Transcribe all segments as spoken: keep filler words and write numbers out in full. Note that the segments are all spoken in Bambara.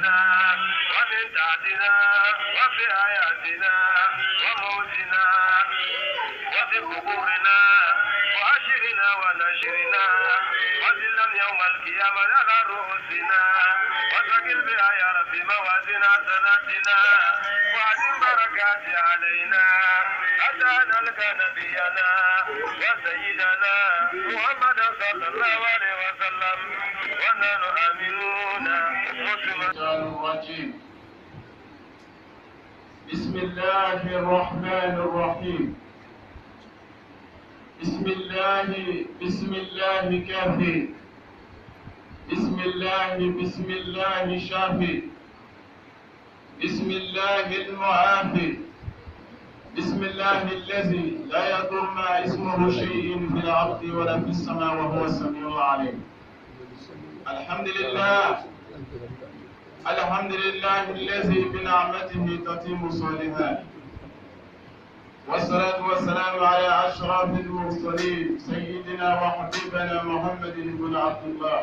فوقنا ومن تحتنا وفي حياتنا وموتنا وفي قبورنا وأشرنا ونشرنا وسلم يوم القيامة على رؤوسنا وثقل بها يا رب موازين حسناتنا وأدم بركات علينا حتى نلقى نبينا وسيدنا محمد صلى الله عليه وسلم ونحن آمنون مسلمون. بسم الله الرحمن الرحيم. بسم الله بسم الله كافي. بسم الله بسم الله شافي. بسم الله المعافي. بسم الله الذي لا يضر مع اسمه شيء في الأرض ولا في السماء وهو السميع العليم. الحمد لله الحمد لله الذي بنعمته تتم الصالحات، والصلاة والسلام على أشرف المرسلين سيدنا وحبيبنا محمد بن عبد الله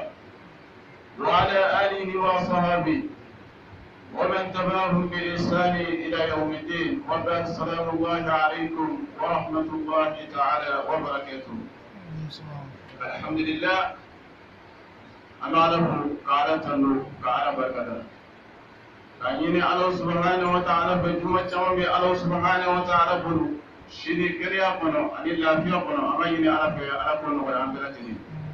وعلى آله وصحبه ومن تبعهم بإحسان إلى يوم الدين. وبعد السلام الله عليكم ورحمة الله تعالى وبركاته. الحمد لله أنا له قال تنو قال بركة كأني الله سبحانه وتعالى بجمع جمع الله سبحانه وتعالى بلو شيني كريا بنو أني لا فيا بنو أما يني على فيا على بنو ولا عم بلاتني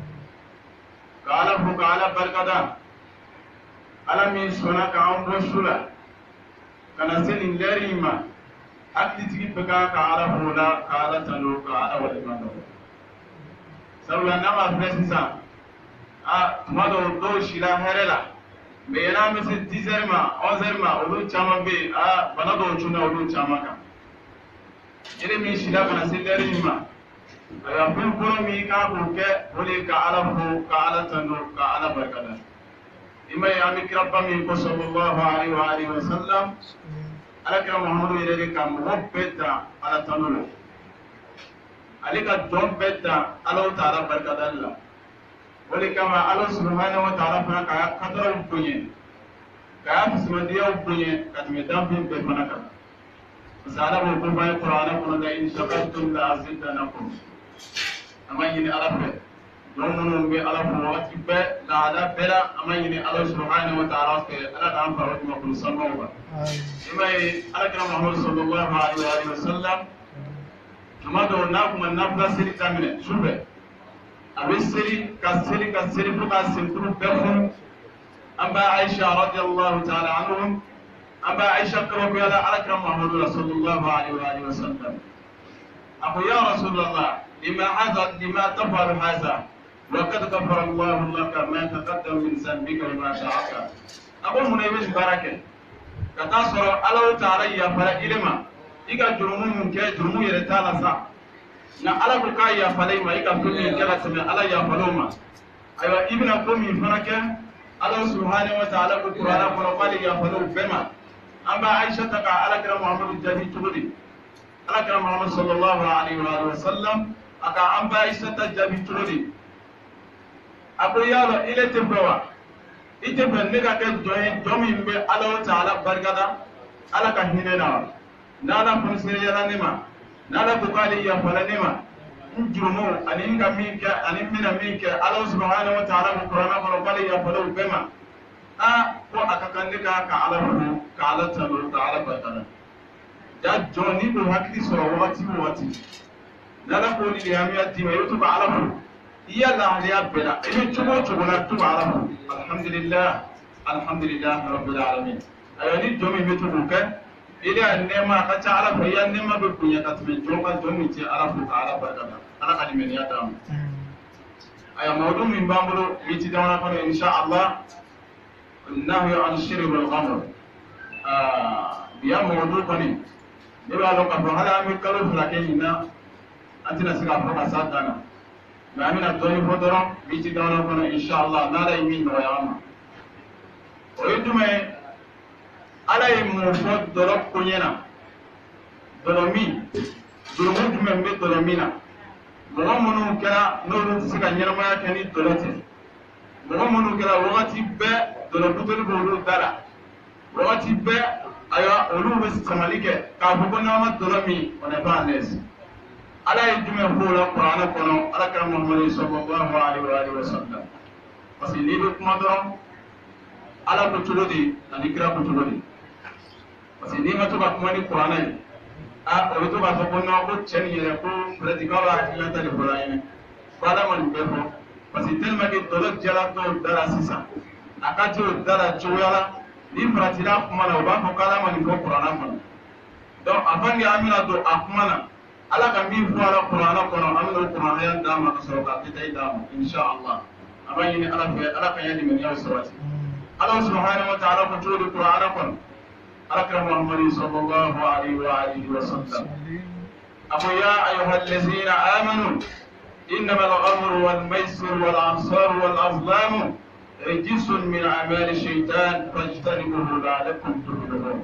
قال هو قال بركة على من سونا كأم رسولا كنا سين لريما أكيد تجيب بكا قال هو لا قال تنو قال ولا ما تنو سوى نما فرنسا ah tuma dɔw dɔw sila hɛrɛ la mais yana bɛ se dix heures ma onze heures ma olu caman bɛ yen ah bana dɔw cunna olu caman kan yɛrɛ min sila kana se lɛri min ma ayiwa fɛn fɔlɔ min kan k'o kɛ o de ye ka ala fo ka ala tanu ka ala barikada i ma ye an bɛ kira ba min ko sallallahu alaihi wa alihi wa sallam ala kira muhammadu yɛrɛ de ka mɔgɔ bɛɛ ta ala tanu la ale ka jɔn bɛɛ ta ala ta ala barikada la. Oleh kama Allah Subhanahu wa Ta'ala fana kaya kadaraw bonye kaya fismandiyaw bonye katime dampin be fana kan masala mo ko bay Qur'ana kono da in shakartum la azidanakum ama yini ala fe don mono be ala fo wati be la ala bela ama yini Allah Subhanahu wa Ta'ala fe ala da am farat ma kun sanno ba imay ala kana Muhammad sallallahu alaihi wa sallam tuma do na kuma nafla siri tamine sube أبي سري كسري كسري فوق السنتر بفهم أبا عائشة رضي الله تعالى عنهم أبا عائشة كما قال أكرم محمد رسول الله عليه وآله وسلم أقول يا رسول الله لما هذا لما تفعل هذا وقد غفر الله لك ما تقدم من ذنبك وما شاءك أقول من يمش بركة كتاسر الله تعالى يا فرق إلما إيجا جرمون كي جرمون يرتالا سا na ala ko ka ya falai ma ika ko min kala tame ala ya faloma aywa ibna ko min fanake ala subhanahu wa ta'ala ko qur'ana ko fali ya falo bema amba aisha ta ka ala kira muhammad jadi tugudi ala kira muhammad sallallahu alaihi wa sallam aka amba aisha ta jadi tugudi abu yalo ile tebawa ite ben ne ka ke joye jomi be ala ta'ala barkada ala ka hinena nala fonsere yana nima nala bukali ya falanima njurumu aninga minka animina minka Allah subhanahu wa ta'ala mu qur'ana ko bali ya falu bema a ko akakandika ka ala fu ka ala talu ta'ala batana da joni do hakki so wati wati nala ko ni ya mi ati wa yutu ba ala fu iya la ya bela ibe chugo chugo na tu ala fu alhamdulillah alhamdulillah rabbil alamin ayani jomi metu buka ila nema ka ta ala fa ya nema be kunya ka tme jonga jomi ti ala fu ala barkata ala kalimen ya tam aya mawdu min bambulo miti dawna ko insha Allah nahyu an shirb al khamr ah biya mawdu ko ni be ba lo ka fa hala mi kalu flakenina antina siga fa sadana ma amina doni fodoro miti dawna ko insha Allah nala yimi no yama o yudume ala ye mun fɔ dɔlɔ ko ɲɛna dɔlɔ min dɔlɔmu jumɛn bɛ dɔlɔ min na mɔgɔ minnu kɛra n'olu tɛ se ka ɲɛnamaya kɛ ni dɔlɔ tɛ mɔgɔ minnu kɛra wagati bɛɛ dɔlɔ buteli b'olu da la wagati bɛɛ ayiwa olu bɛ samali kɛ k'a fɔ ko n'an ma dɔrɔn min on n'est pas à l'aise ala ye jumɛn fɔ o la kuranɛ kɔnɔ alakira muhamadu sallallahu alaihi wa sallam parce que n'i bɛ kuma dɔrɔn ala ko cogo di ani kira ko cogo di parce que n'i ma to ka kuma ni kuranɛ ye a o bɛ to k'a fɔ ko non ko cɛ nin yɛrɛ ko peut-être k'aw b'a hakilinata de fɔra an ye ko ala ma nin bɛɛ fɔ parce que tellement que dɔlɔ jala dɔw da la sisan a ka te o da la cogoya la ni faratila kuma na o b'a fɔ k'ala ma nin fɔ kuranɛ kɔnɔ donc avant que an bɛna don a kuma na ala ka min fɔ a la kuranɛ kɔnɔ an bɛna o kuranɛya d'a ma ka sɔrɔ ka détail d'a ma inshallah an b'a ɲini ala fɛ ala ka ya limaniyaw sabati ala subhanahu wa ta'ala ko cogo di kuranɛ kɔnɔ alakira muhammadu sallallahu alaihi wa alihi wa sallam ako ya ayuha allazina amanu innama al-ghamru wal maisir wal ansar wal azlamu rijsun min a'mali shaytan fajtanibuhu la'allakum tuflihun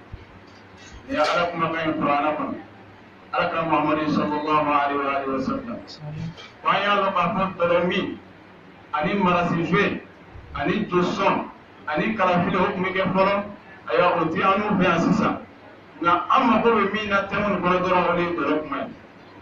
ya ala kuma kan qur'ana kon alakira muhammadu sallallahu alaihi wa alihi wa sallam wa ya lo ba fon tolomi ani marasijwe ani joson ani kalafile hukumi ke folo ayiwa o ti an n'u fɛ yan sisan nka an mago bɛ min na tɛmɛ nin kɔnɔ dɔrɔn o de ye dɔlɔ kuma ye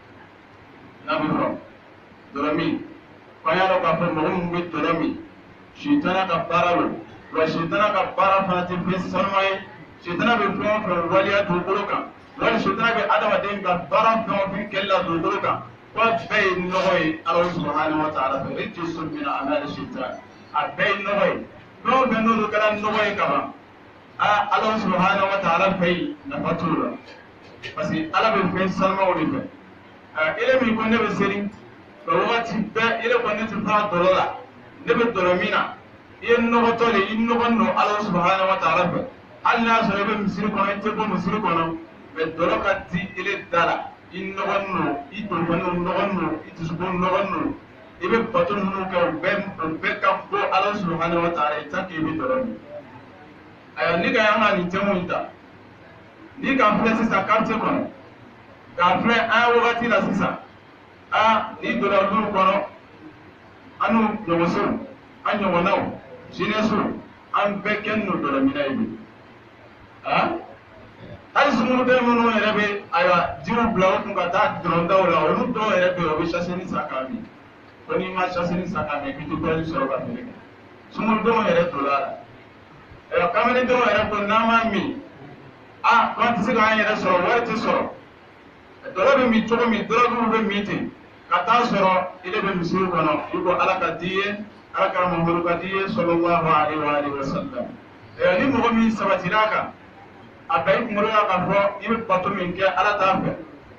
n'a bɛ fɔ dɔlɔ min f'an y'a dɔn k'a fɔ mɔgɔ min bɛ dɔlɔ min sitana ka baara don wa sitana ka baara fana tɛ fɛn sanuman ye sitana bɛ fɛn o fɛn waleya dugukolo kan wali sitana bɛ adamaden ka baara fɛn o fɛn kɛli la dugukolo kan wa bɛɛ ye nɔgɔ ye ala subhanahu wa ta'ala fɛ rijsun min amali shaitan a bɛɛ ye nɔgɔ ye fɛn o fɛn n'olu kɛra nɔgɔ ye kaban ala subhanahu wa ta'ala fɛ nafa t'o la parce que ala bɛ fɛn sanumanw de fɛ ele min ko ne bɛ seli nka wagati bɛɛ ele ko ne tɛ fara dɔlɔ la ne bɛ dɔlɔ min na i ye nɔgɔtɔ de i nɔgɔ nɔ ala subhanahu wa ta'ala fɛ hali n'a sɔrɔ i bɛ misiri kɔnɔ i tɛ bɔ misiri kɔnɔ mɛ dɔlɔ ka di ele da la i nɔgɔ nɔ i tɔnfɛnw nɔgɔ nɔ i dusukun nɔgɔ nɔ i bɛ bato minnu kɛ o bɛɛ o bɛɛ ka bɔ ala subhanahu wa ta'ala ye tant que i bɛ dɔlɔ min. Ayiwa ni ka yan ka nin tɛmɛw in ta ni ka filɛ sisan quartier kɔnɔ k'a filɛ an ye wagati la sisan a ni donna duw kɔnɔ an n'u ɲɔgɔnsow an ɲɔgɔnnaw jeunesse an bɛɛ kɛ n'o dɔlɔmina ye bi a hali sunguruden minnu yɛrɛ bɛ ayiwa jiw bila u kun ka taa dɔrɔndaw la olu dɔw yɛrɛ bɛ yen o bɛ chasseni san k'a min ko n'i ma chasseni san k'a min k'i tɛ dɔɔnin sɔrɔ ka feere kɛ sungurudenw yɛrɛ donna a la. ayiwa kamaledenw yɛrɛ ko n'an m'a min a ko an tɛ se k'an yɛrɛ sɔrɔ wari tɛ sɔrɔ dɔlɔ bɛ min cogo min dɔlɔduw bɛ min ten ka taa sɔrɔ ele bɛ misiri kɔnɔ i ko ala ka di ye ala ka muhamadu ka di ye sallallahu alaihi wa alihi wa sallam ayiwa ni mɔgɔ min sabatira a kan a bɛɛ i kunkolo la k'a fɔ i bɛ bato min kɛ ala t'a fɛ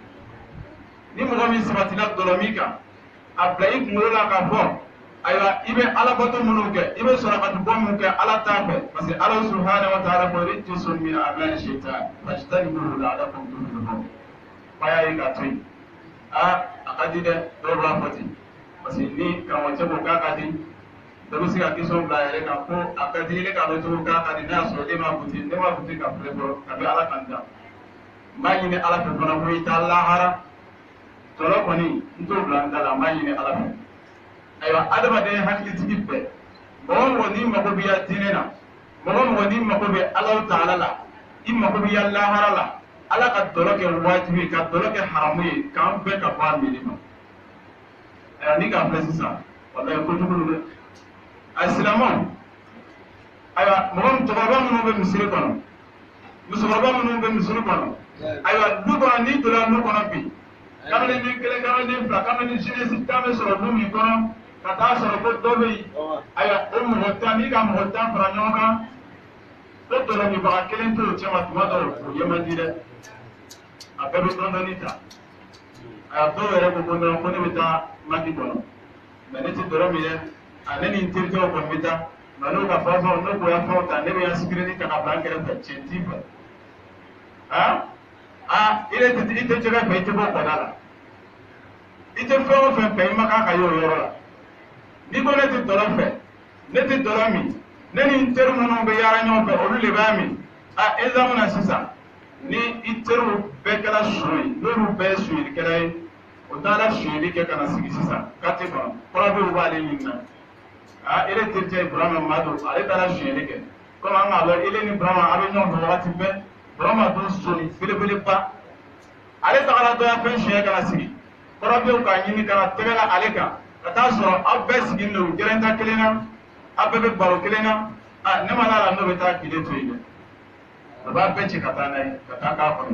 ni mɔgɔ min sabatira dɔlɔ min kan a bila i kunkolo la k'a fɔ ayiwa i bɛ ala bato minnu kɛ i bɛ sarakati bɔ minnu kɛ ala t'a fɛ parce que ala subhanahu wa ta'ala ko rijsun min amali shaitan fajtanibuhu la'allakum tuflihun fa y'a ye k'a to yen a a ka di dɛ dɔw b'a fɔ ten parce que ni karamɔgɔcɛ ko k'a ka di dɔ bɛ se ka question bila a yɛrɛ kan ko a ka di ne k'a dɔn cogo k'a ka di n'a y'a sɔrɔ e m'a fɔ ten ne m'a fɔ ten ka filɛ fɔlɔ ka bɛ ala kan da n b'a ɲini ala fɛ fana ko i t'a lahara tɔlɔ kɔni n t'o bila n da la n b'a ɲini ala fɛ. ayiwa adamaden hakilitigi bɛɛ mɔgɔ mɔgɔ n'i mago bɛ ya diinɛ na mɔgɔ mɔgɔ n'i mago bɛ Alahu Taala la i mago bɛ ya lahara la ala ka dɔlɔ kɛ wajibi ka dɔlɔ kɛ haramu ye k'an bɛɛ ka bɔ a mili ma ayiwa ni k'a filɛ sisan walayi kojugu don dɛ a silamɛw ayiwa mɔgɔ musokɔrɔba minnu bɛ misiri kɔnɔ musokɔrɔba minnu bɛ misiri kɔnɔ ayiwa du kɔnɔ n'i donna du kɔnɔ bi kamalenin kelen kamalenin fila kamalenin jeunesse tan bɛ sɔrɔ du min kɔnɔ ka taa sɔrɔ ko dɔ bɛ yen ayiwa o mɔgɔ tan n'i ka mɔgɔ tan fara ɲɔgɔn kan ko dɔlɔmibaga kelen t'o cɛ ma tuma dɔw o ye man di dɛ a bɛɛ bɛ dɔɔnin dɔɔnin ta ayiwa dɔw yɛrɛ ko ko non ko ne bɛ taa maki kɔnɔ mɛ ne tɛ dɔlɔ min dɛ a ne ni n terikɛw kɔni bɛ taa nka n'o ka fɛn fɛnw n'o ko ya fɛnw ta ne bɛ yan sigilen ta ka bila n kɛrɛfɛ cɛn t'i fɛ ah ah i tɛ i tɛ jɛgɛ fɛ i tɛ bɔ kɔda la i tɛ fɛn o fɛn fɛ i ma kan ka ye o yɔrɔ la n'i ko ne tɛ dɔlɔ fɛ ne tɛ dɔlɔ min ne ni n teri minnu bɛ yaala ɲɔgɔn fɛ olu de b'a min a examen na sisan ni i teriw bɛɛ kɛra son ye n'olu bɛɛ ye sonyelikɛla ye o taara sonyeli kɛ ka na sigi sisan kati kɔnɔ kɔrɔbɛw b'ale ɲininka a ele terikɛ Ibrahima Madu ale taara sonyeli kɛ comme an ga lo ile ni brama abe nyon do wati be brama do soni bele bele pa ale tagala do ya fen shiye kana sigi korobe ka nyini kana tegala ale ka kata soro abbe sigi no gerenta kelena abbe be baro kelena a ne mana la no beta kile to ile ba be ci kata nai kata ka ko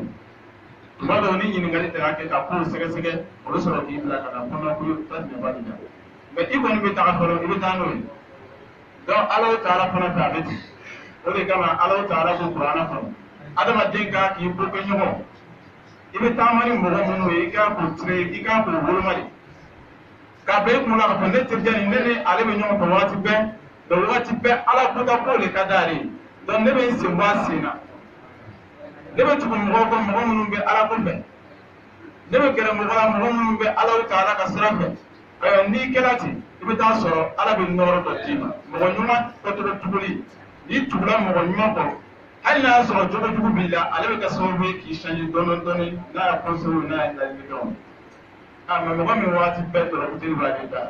ma do ni nyini ngali tera ke ka ko sege sege o soro ki bla kata kono ko ta ne ba dina me iko ni be ta ko ni ta no do Allah taala fana ta be o de kama Allah taala ko qur'ana fa adama denka ki bu ko nyogo ibe tamani mɔgɔ minnu ye i k'a ko tire i k'a ko wolomali ka bɛn i kun na ka fɔ ne terikɛ nin ne ni ale bɛ ɲɔgɔn fɛ waati bɛɛ donc waati bɛɛ ala kota ko de ka d'ale ye donc ne bɛ n sen bɔ a sen na ne bɛ tugu mɔgɔw kɔ mɔgɔ minnu bɛ ala ko fɛ ne bɛ gɛrɛ mɔgɔ la mɔgɔ minnu bɛ ala ta ala ka sira fɛ ayiwa n'i kɛra ten i bɛ taa sɔrɔ ala bɛ nɔrɔ dɔ d'i ma mɔgɔ ɲuman kɔtɔ tuguli n'i tugula mɔgɔ ɲuman kɔrɔ hali n'a y'a sɔrɔ jogo jugu b'i la ale bɛ kɛ sababu ye k'i change dɔɔni dɔɔni n'a y'a conseillé n'a y'a ladilikanw a mɛ mɔgɔ min waati bɛɛ dɔrɔn buteli b'a de ta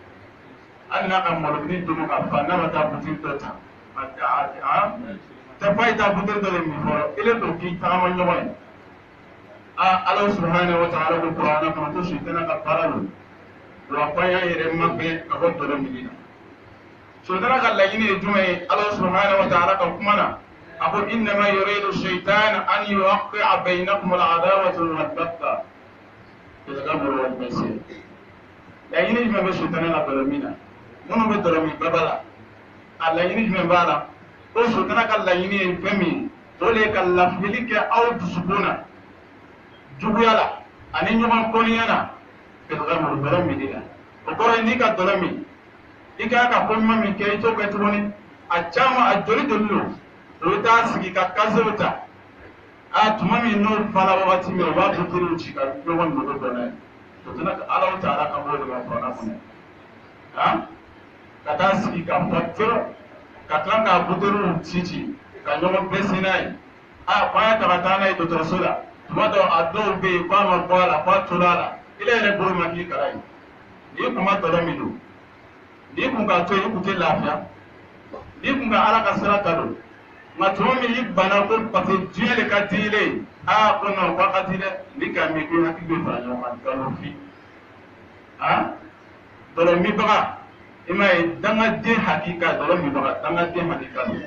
hali n'a ka malobili domo ka fa n'a ma taa buteli dɔ ta a tɛ fa i taa buteli dɔ de min fɔlɔ ele to k'i tagama ɲɔgɔn ye a ala subhanahu wa ta'ala ko kuranɛ kɔnɔ ko sitana ka baara don wa fa y'a yɛrɛ mabɛn ka bɔ dɔlɔ mili la sitana ka laɲini ye jumɛn ye ala subhanahu wa ta'ala ka kuma na أقول إنما يريد الشيطان أن يوقع بينكم العداوة والبغضاء في الخمر والميسر لا ينجم من الشيطان لا بلمينا منو بدرمي ببلا لا ينجم من بالا أو الشيطان كلا ينجم فمي ولك اللفلك أو تسبونا جبيالا أن ينجم كونيانا في الخمر بلمي دينا وقرأ إنك الدرمي إنك أكون من كي توقتوني أجامع الجريد اللو olu t'a sigi ka kasew ta a tuma min n'o fala wagati min o b'a buteliw ci ka ɲɔgɔn nogo dɔ n'a ye o tɛna ala taala ka bɔ de ma fana kɔnɔ han ka taa sigi ka fɔ tero ka tila k'a buteliw ci ci ka ɲɔgɔn bɛsi n'a ye a ko an ya ta ka taa n'a ye dɔgɔtɔrɔso la tuma dɔ a dɔw bɛ yen k'a ma bɔ a la k'a tora a la ile yɛrɛ bolo ma k'i kala ye n'i kun ma tɔlɔ min don n'i kun ka to yen i kun tɛ lafiya n'i kun ka ala ka sira ta don nka tuma min i bana ko parce que diɲɛ de ka di ile ye aa ko non k'a ka di dɛ ni ka min ko hakili bɛ fara ɲɔgɔn kan nkalon fi han dɔlɔ minbaga i m'a ye dangaden hakika dɔlɔ minbaga dangaden hakika don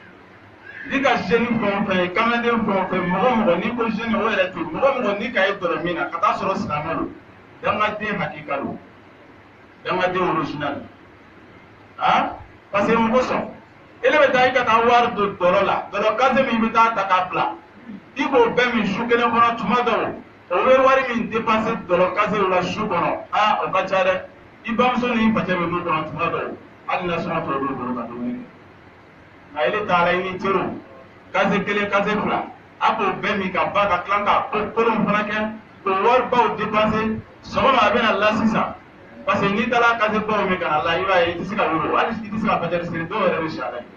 ni ka jeune fɛn o fɛn ye kamalen fɛn o fɛn mɔgɔ mɔgɔ n'i ko jeune o yɛrɛ to yen mɔgɔ mɔgɔ n'i ka ye dɔlɔ min na ka taa sɔrɔ silamɛ don dangaden hakika don dangaden original han parce que mɔgɔ sɔn ele bɛ taa i ka taa wari don dɔlɔ la dɔlɔ kase min bɛ taa ta k'a bila i b'o bɛɛ min su kelen kɔnɔ tuma dɔw o bɛ wari min dépenser dɔlɔ kase la su kɔnɔ aa o ka ca dɛ i bamuso ni i facɛ bɛ mun kɔnɔ tuma dɔw hali na sɔngɔ tɔ bɛ bolo ka dumuni kɛ nka ele taara i ni teriw kase kelen kase fila a k'o bɛɛ min ka ban ka tila ka ko kolon fana kɛ k'o waribaw dépenser sɔgɔma a bɛ na la sisan parce que n'i taara kase baw min ka na la i b'a ye i tɛ se ka wolo hali i tɛ se ka fajiri siri dɔw yɛrɛ bɛ si a la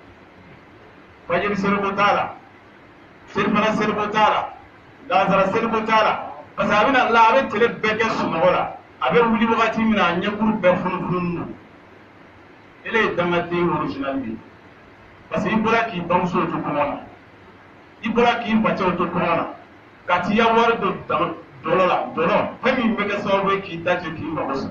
fajiri seriko t'a la selifana seriko t'a la lazara seriko t'a la parce que a bɛna la a bɛ tile bɛɛ kɛ sunɔgɔ la a bɛ wuli wagati min na a ɲɛkuru bɛɛ funufunu don ele ye dangaden original de ye parce que i bɔra k'i bamuso to kɔngɔ na i bɔra k'i facɛw to kɔngɔ na ka t'i ya wari don dɔlɔ la dɔlɔ fɛn min bɛ kɛ sababu ye k'i dace k'i mago sa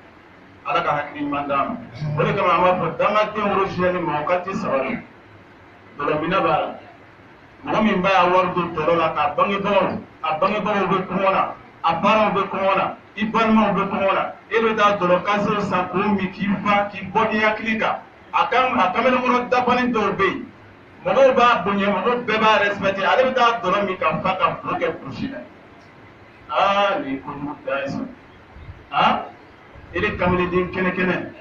ala ka hakili ɲuman d'a ma o de kama an b'a fɔ dangaden original ma o ka tɛ saba don dɔlɔmina b'a la mɔgɔ min b'a wari don dɔlɔ la k'a bangebagaw a bangebagaw bɛ kɔngɔ na a baaraw bɛ kɔngɔ na i balimaw bɛ kɔngɔ na e bɛ taa dɔlɔ kasew san k'o min k'i fa k'i bɔ n'i hakili kan a kan a kamalenkɔnɔ dabani dɔw bɛ yen mɔgɔw b'a bonya mɔgɔw bɛɛ b'a respecté ale bɛ taa dɔlɔ min ka fa ka bolo kɛ kurusi la aa nin ye kojugu da ye sa han e de kamalenden kɛnɛkɛnɛ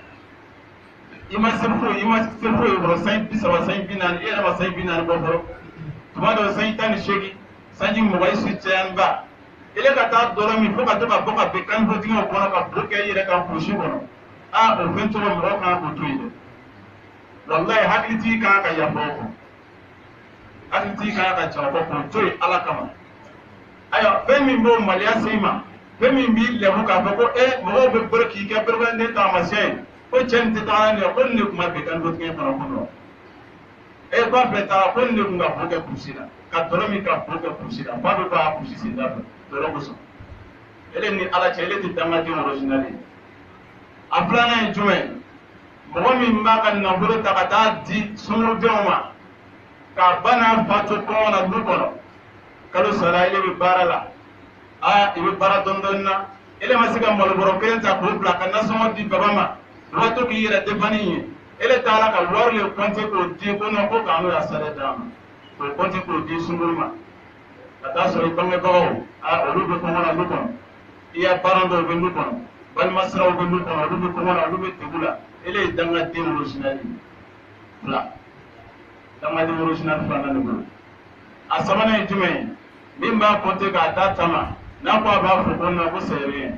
i ma se foyi i ma se foyi kɔrɔ sanji bi saba sanji bi naani e yɛrɛ ma sanji bi naani bɔ fɔlɔ tuma dɔw sanji tan ni seegin sanji mugan i si cɛyanba ele ka taa dɔlɔ min fo ka to ka bɔ ka bɛn kanifɔtigiw kɔnɔ ka bolo kɛ i yɛrɛ ka kurusi kɔnɔ aa o fɛn tɔgɔ mɔgɔ kan k'o to yen dɛ walayi hakilitigi kan ka yafa o kɔ hakilitigi kan ka jan o kɔ k'o to yen ala kama ayiwa fɛn min b'o maloya se i ma fɛn min b'i lɛbu k'a fɔ ko e mɔgɔw bɛ bere k'i kɛ berekɛden taamasiyɛn ye ko cɛ nin tɛ taga nin ye ko nin de tuma bɛn kanifɔtigɛ fana kɔnɔ e ba beta ko ne nga boke kusira ka doromi ka boke kusira ba be ba kusisi da doro ko so ele ni ala che ele ti dama di originali aflana en jume mo mi mbaga na bolo ta kata di sunu dema ka bana fatu ko na dukono kalo sala ile be barala a ibe bara dondonna ele masiga mol boro kelenta ko bla kana so di babama wato ki yira defani ele taala ka warle konte ko di ko no ko kanu ya sare dama ko konte ko di sungulma kata so ibange bawo a olu be ko na dukono iya barando be dukono bal masra be dukono olu be ko na olu be tebula ele danga di originali la danga di original fana ne ko asamana itume mimba konte ka datama na ko ba fo ko na ko sere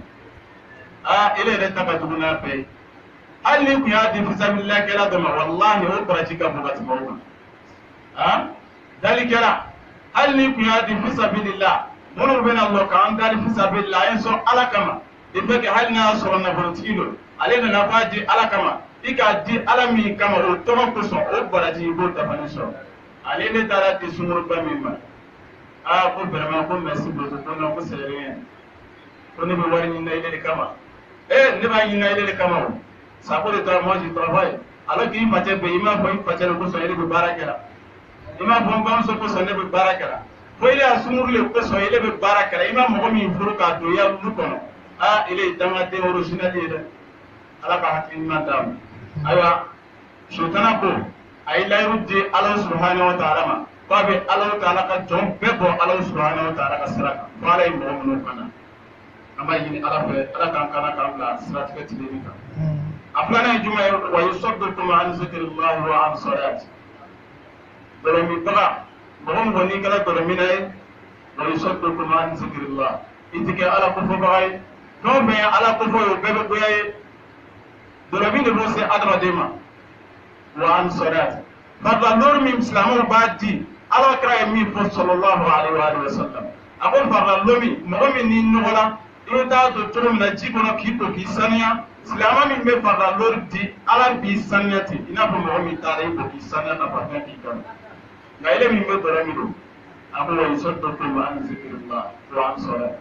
a ile da taka duguna pe hal ni ku ya di fisabilillah kala da wallahi o barati ka bugat mawma ha dalikala hal ni ku ya di fisabilillah mono ben Allah ka an dali fisabilillah en so alakama ibe ke hal na so na borotilo ale na faji alakama ika di alami kama o to ko so o barati go ta fani so ale ne tara di sumur ba mimma a ko vraiment ko merci beaucoup ko no ko sere ko ne be wari ni na ile kama eh ne ba ni na ile kama sako de ta moi je travaille alors qu'il faisait be ima ko faisait ko so ile be barakela ima bon bon so ko so ne be barakela ko ile asumur le ko so ile be barakela ima mo mi furu ka do ya lu kono a ile dama de original ile ala ka hakin madam aywa sultana ko ay layrudi Allah subhanahu wa ta'ala ma babe Allah ta'ala ka jom bebo Allah subhanahu wa ta'ala ka siraka wala yi mo no kana amma yini ala fe ala kan kana kan la sirata ka tilini ka aflana juma wa yusaddiqu an zikrillah wa an salat dolomi baga bohon boni kala dolomi nay wa yusaddiqu an zikrillah itike ala ko fo bagay no be ala ko fo yo bebe boyaye dolomi ne bo se adama dema wa an salat fadla nur min islamu badi ala kra mi fo sallallahu alaihi wa sallam akon fadla lomi mo mi ni nola ita to trum na jibono kito ki sanya islama min be fadla lor di ala bi sanyati ina fo mo mi tare ko ki sanya na fadla ki kan ga ile min be dolomi do abu wa yusaddiqu an zikrillah wa an salat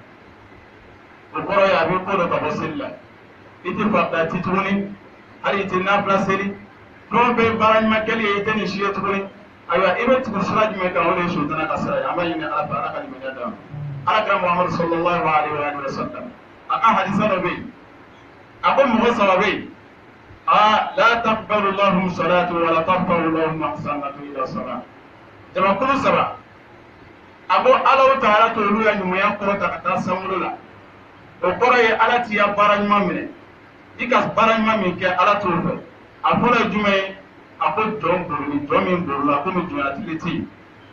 ko ko ya be ko do tabasilla iti fadla tituni hari tinna plaseli ko be baran makali ite ni shiye tuni aywa ibe tu suraj me ka woni shu tana kasara amma ina ala fara kan min da ala kram muhammad sallallahu alaihi wa sallam aka hadisa be abu muwasawa be a la taqbalu lahum salatu wa la taqbalu lahum ahsanatu ila salat jama kullu saba abu ala ta'ala to lu ya nyum ya ko ta ta samulula o koraye ala ti ya baran mamine ikas baran mamin ke ala to fe afola jume apo don buruni domin burula ko mi juna tiliti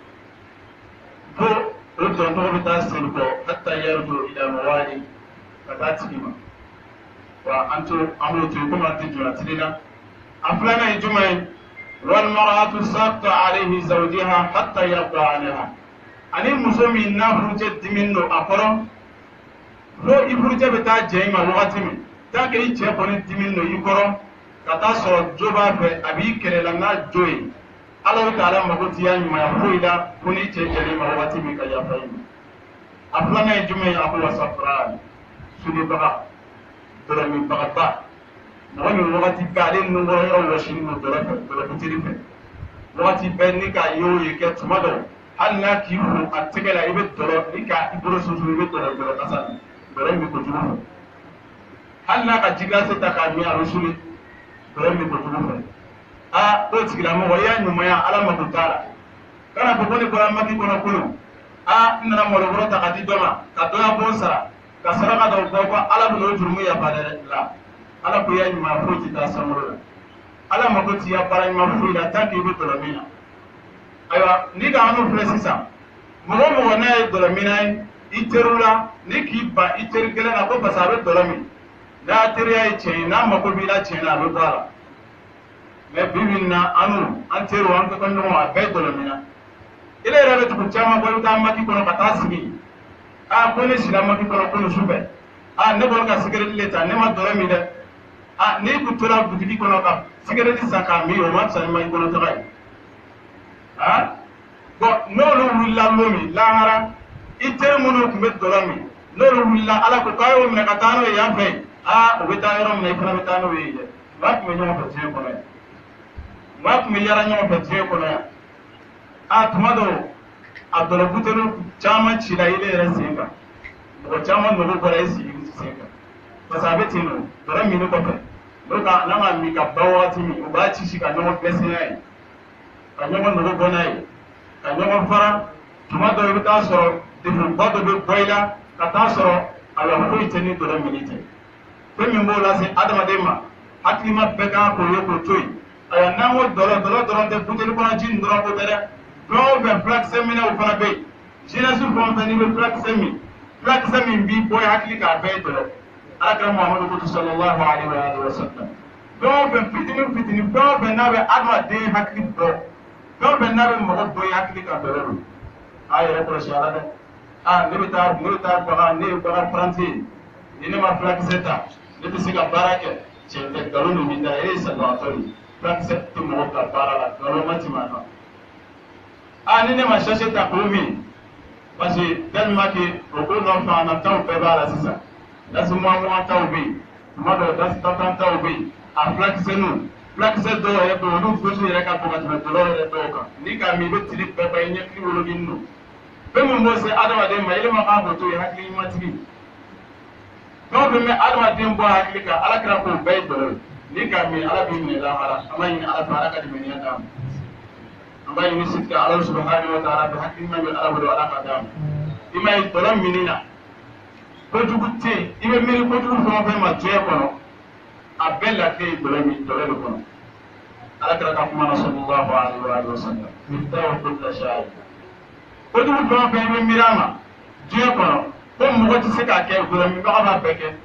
ko o don to bi ta sen ko hatta yarju ila mawali fatatima wa antu amru to ko ma ti juna tilina aflana jume wal mar'atu saqta alayhi zawjiha hatta yarda anha ani musumi na furuje diminno aforo ko ifuruje be ta jeima wakati mi ta ke je ko ni diminno yikoro kata so joba fe abi kelela na joy Allah ta'ala magoti ya nyuma ya fuida kuni che jeli ma wati mi ka ya fayin aflana jume ya abu wasafran sudi baga dora mi baga ba no mi wati bale no wo yo washin no dora fe dora fitiri fe wati ben ni ka yo ye ke tumado hal na ki fu atigala ibe dora ni ka ibro so so ibe dora dora kasan dora mi ko jumu hal na ka jiga se ta ka mi a rusuli dora mi ko jumu a ko tigila mo waya nyuma ya ala ma kutala kana ko ni ko amaki ko na kulu a ina mo lo rota ka di doma ka do ya bonsa ka saraka da ko ko ala bu no jurmu ya bada la ala ko ya nyuma ko ti ta samuro ala ma ko ti ya bara nyuma fu ila ta ki bi dora mina aywa ni ga anu fresisa mo mo na e dora mina iterula ni ki ba itergela na ko basabe dora mi na teriya e che na ma ko bi la che na lo dara me bibinna anu antero an ko no ma be dolo mina ile rabe tu chama ko ta maki ko ka tasbi a ko ne sila maki ko ko no sube a ne bol ka sigere leta ne ma dolo mi de a ne ku tora butiki ko no ka sigere ni saka mi o ma sa ma ko no ta kai ha bon n'olu wulila lomi lahara i teri minnu tun bɛ dɔlɔ min n'olu wulila ala ko k'a y'o minɛ ka taa n'o ye yan fɛ aa u bɛ taa yɔrɔ min na i fana bɛ taa n'o ye dɛ maa tun bɛ ɲɔgɔn fɛ diɲɛ kɔnɔ yan maa tun bɛ yala ɲɔgɔn fɛ diɲɛ kɔnɔ yan a tuma dɔw a dɔlɔ buteli caman cila i yɛrɛ sen kan mɔgɔ caman nɔgɔ bɔra i sigi sen kan parce que a bɛ ten nɔ dɔlɔ min kɔfɛ n'o ka n'a ma min ka ban waati min u b'a ci ci ka ɲɔgɔn dɛsɛ n'a ye ka ɲɔgɔn nɔgɔ bɔ n'a ye ka ɲɔgɔn fara tuma dɔw i bɛ taa sɔrɔ degunba dɔ bɛ bɔ i la ka taa sɔrɔ a la foyi tɛ ni dɔlɔ min tɛ fɛn min b'o lase adamaden ma hakilima bɛɛ kan k'o ye k'o to yen ayiwa n'an ko dɔlɔ dɔlɔ dɔrɔn tɛ buteli kɔnɔ ji nin dɔrɔn ko tɛ dɛ fɛn o fɛn furakisɛ minɛw fana bɛ yen jeunesse fɛn o fɛn n'i bɛ furakisɛ min furakisɛ min b'i bɔ i hakili k'a bɛɛ ye dɔlɔ alakira muhamadu ko sallallahu alaihi wa sallam fɛn o fɛn fitinin fitinin fɛn o fɛn n'a bɛ adamaden hakili bɔ fɛn o fɛn n'a bɛ mɔgɔ bɔ i hakili kan dɔlɔ don a yɛrɛ kɔlɔsi ala dɛ aa ne bɛ taa ne bɛ taa bagan ne ye bagan paranti ye ni ne ma furakisɛ ta ne tɛ se ka baara kɛ tiɲɛ tɛ nkalon don min da e ye salibagatɔ ye furakisɛ tɛ mɔgɔ ka baara la nkalon ma tɛmɛ a kan aa ni ne ma sase ta k'o min parce que tellement que o ko nɔfɛ na taw bɛɛ b'a la sisan dasi mugan taw bɛ yen tuma dɔw dasi tan taw bɛ yen a furakisɛninw furakisɛ dɔw yɛrɛ bɛ yen olu gosi yɛrɛ ka bon ka tɛmɛ dɔlɔ yɛrɛ dɔw kan n'i k'a min i bɛ tiri bɛɛ ban i ɲɛkili wolonin don fɛn min b'o se adamaden ma yɛlɛma k'a fɔ to ye hakili ɲumatigi fɛn o fɛn bɛ adamaden bɔ hakili kan ala kɛra k'o bɛɛ ye dɔlɔ ye n'i k'a min ala b'i minɛ lahara an b'a ɲini ala fɛ ala ka dɛmɛniya d'a ma an b'a ɲini sitigi ala subahanahu wa taala fɛ hakili ɲuman bɛ ala bolo ala ka d'a ma i m'a ye dɔlɔ minni na kojugu tɛ yen i bɛ miiri kojugu fɛn o fɛn ma diɲɛ kɔnɔ a bɛɛ lafiya ye dɔlɔ min dɔlɔ de kɔnɔ ala kɛra ka kuma na sallallahu alaihi wa sallam miftahu kulli shay kojugu fɛn o fɛn i bɛ miiri a ma diɲɛ kɔnɔ ko mɔgɔ tɛ se k'a kɛ dɔlɔ minbaga b'a bɛɛ kɛ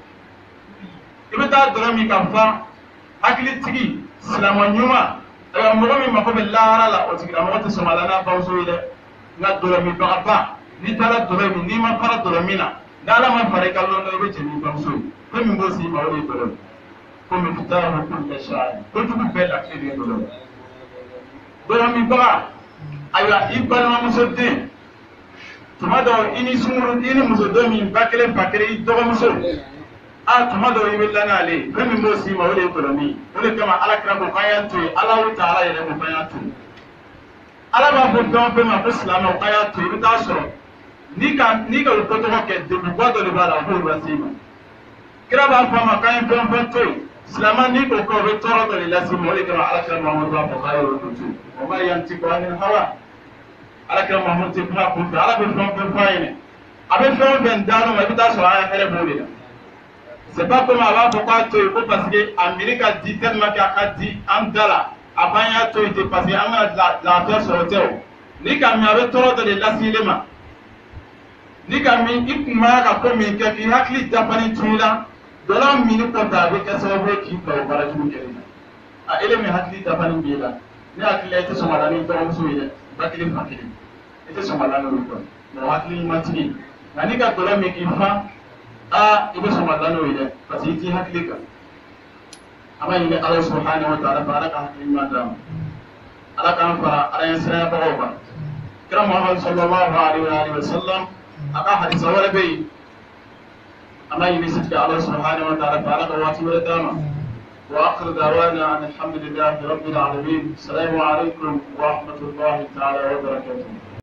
i bɛ taa dɔlɔ min ka fa hakilitigi silamɛ ɲuman ayiwa mɔgɔ min mako bɛ lahara la o tigilamɔgɔ tɛ sɔn a la n'a bamuso ye dɛ nka dɔlɔ minbagaba n'i taara dɔlɔ min n'i ma fara dɔlɔ min na n'ala ma fara i ka lɔn i bɛ jɛn n'i bamuso ye fɛn min b'o s'i ma o de ye dɔlɔ ye ko miftahu kulli shay kojugu bɛɛ lafiya de ye dɔlɔ ye dɔlɔ minbaga ayiwa i balimamuso den tuma dɔw i ni sunkuru i ni muso dɔ min ba kelen ba kelen i dɔgɔmuso a tuma dɔw i bɛ dilan n'ale ye fɛn min b'o s'i ma o de ye dɔlɔ min ye o de kama ala kira ko k'an y'an to yen ala ta ala yɛrɛ ko k'an y'an to yen ala b'a fɔ fɛn o fɛn ma ko silamɛw k'an y'an to yen i bɛ taa sɔrɔ n'i ka n'i ka o ko tɔgɔ kɛ degunba dɔ de b'a la o b'o lase i ma kira b'a fɔ a ma k'an ye fɛn fɛn to yen silamɛ n'i ko k'o bɛ tɔɔrɔ dɔ de lase i ma o de kama ala kira mamadu b'a fɔ k'a y'o to yen o ma yan ti ko ani hawa ala kira mamadu tɛ kuma kun fɛ ala bɛ fɛn fɛn f'a ɲɛna a bɛ fɛn o fɛn d'an ma i bɛ taa sɔrɔ an ye hɛrɛ b'o de la c'est pas comme a b'a fɔ k'a to yen ko parce que a miiri ka di tellement que a ka di an da la a b'an y'a to yen ten parce que an ka lafiya sɔrɔ tɛ o n'i ka min a bɛ tɔɔrɔ dɔ de lase i ma n'i ka min i kun b'a ka ko min kɛ k'i hakili dafalen tun i la dɔlɔ minni kɔfɛ a bɛ kɛ sababu ye k'i bila o baara jugu kɛli la a ele min hakili dafalen b'i la ne hakili la i tɛ sɔn ka da ni dɔgɔmuso ye dɛ ba kelen fa kelen i tɛ sɔn ka da n'olu kɔ mɛ hakili ɲumatigi nka n'i ka dɔlɔ min k'i fa aa i bɛ sɔn ka da n'o ye dɛ parce que i t'i hakili kan an b'a ɲini ala subahanahu wa taala fɛ ala ka hakili ɲuman d'a ma ala k'an fara ala ɲɛ siranyabagaw kan kira muhamadu sallallahu alaihi wa sallam a ka hadisa wɛrɛ bɛ yen an b'a ɲini sitigi ala subahanahu wa taala fɛ ala ka waati wɛrɛ d'a ma وآخر دعوانا أن الحمد لله رب العالمين السلام عليكم ورحمة الله تعالى وبركاته